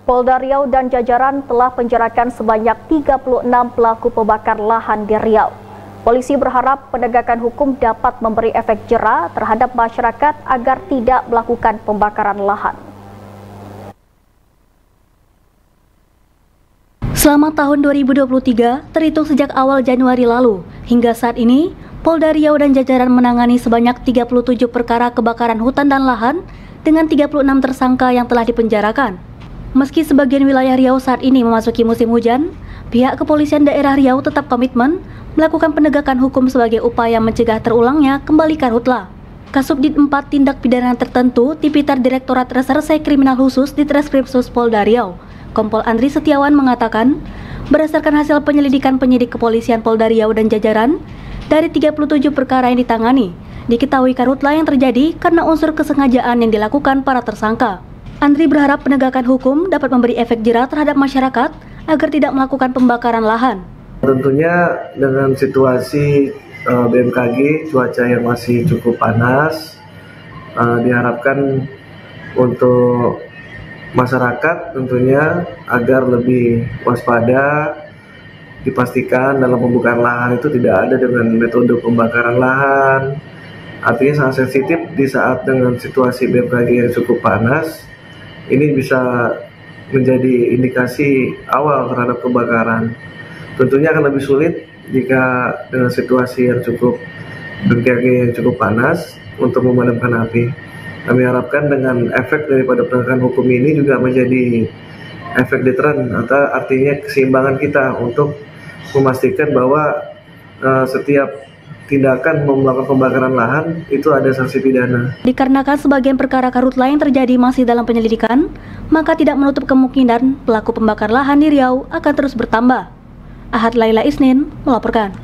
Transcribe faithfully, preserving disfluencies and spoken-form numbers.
Polda Riau dan jajaran telah penjarakan sebanyak tiga puluh enam pelaku pembakar lahan di Riau. Polisi berharap penegakan hukum dapat memberi efek jera terhadap masyarakat agar tidak melakukan pembakaran lahan. Selama tahun dua ribu dua puluh tiga, terhitung sejak awal Januari lalu, hingga saat ini, Polda Riau dan jajaran menangani sebanyak tiga puluh tujuh perkara kebakaran hutan dan lahan dengan tiga puluh enam tersangka yang telah dipenjarakan. Meski sebagian wilayah Riau saat ini memasuki musim hujan, pihak kepolisian daerah Riau tetap komitmen melakukan penegakan hukum sebagai upaya mencegah terulangnya kembali karhutla. Kasubdit empat Tindak Pidana Tertentu Tipiter Direktorat Reserse Kriminal Khusus Ditreskrimsus Polda Riau, Kompol Andri Setiawan mengatakan, berdasarkan hasil penyelidikan penyidik kepolisian Polda Riau dan jajaran, dari tiga puluh tujuh perkara yang ditangani, diketahui karhutla yang terjadi karena unsur kesengajaan yang dilakukan para tersangka. Andri berharap penegakan hukum dapat memberi efek jera terhadap masyarakat agar tidak melakukan pembakaran lahan. Tentunya dengan situasi uh, B M K G, cuaca yang masih cukup panas, uh, diharapkan untuk masyarakat tentunya agar lebih waspada, dipastikan dalam pembukaan lahan itu tidak ada dengan metode pembakaran lahan. Artinya sangat sensitif di saat dengan situasi B M K G yang cukup panas, ini bisa menjadi indikasi awal terhadap kebakaran. Tentunya akan lebih sulit jika dengan situasi yang cukup B M K G yang cukup panas untuk memadamkan api. Kami harapkan dengan efek daripada penegakan hukum ini juga menjadi efek deteran, atau artinya keseimbangan kita untuk memastikan bahwa uh, setiap tindakan melakukan pembakaran lahan itu ada sanksi pidana. Dikarenakan sebagian perkara karhutla yang terjadi masih dalam penyelidikan, maka tidak menutup kemungkinan pelaku pembakar lahan di Riau akan terus bertambah. Ahad Laila Isnin melaporkan.